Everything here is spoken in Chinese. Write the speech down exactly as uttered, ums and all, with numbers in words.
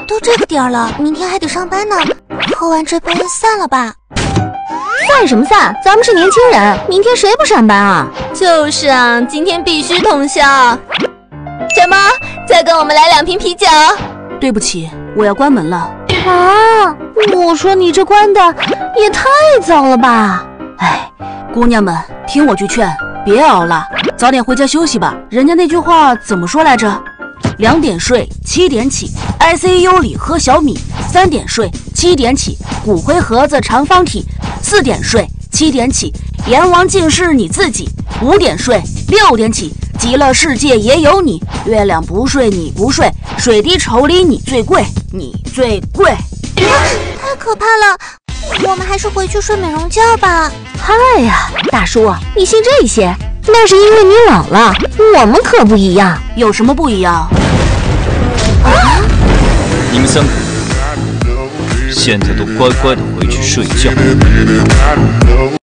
都这个点儿了，明天还得上班呢。喝完这杯散了吧。 散什么散？咱们是年轻人，明天谁不上班啊？ 就是啊，今天必须通宵。什么？再跟我们来两瓶啤酒？ 对不起，我要关门了。 啊！我说你这关的也太早了吧！ 哎，姑娘们，听我句劝，别熬了，早点回家休息吧。人家那句话怎么说来着？两点睡，七点起 ，I C U 里喝小米；三点睡，七点起，骨灰盒子长方体；四点睡，七点起，阎王竟是你自己；五点睡，六点起，极乐世界也有你。月亮不睡你不睡，水滴筹里你最贵，你最贵。 太可怕了，我们还是回去睡美容觉吧。 嗨呀，大叔，你信这些？那是因为你老了，我们可不一样。 有什么不一样？ 啊！你们三个现在都乖乖的回去睡觉。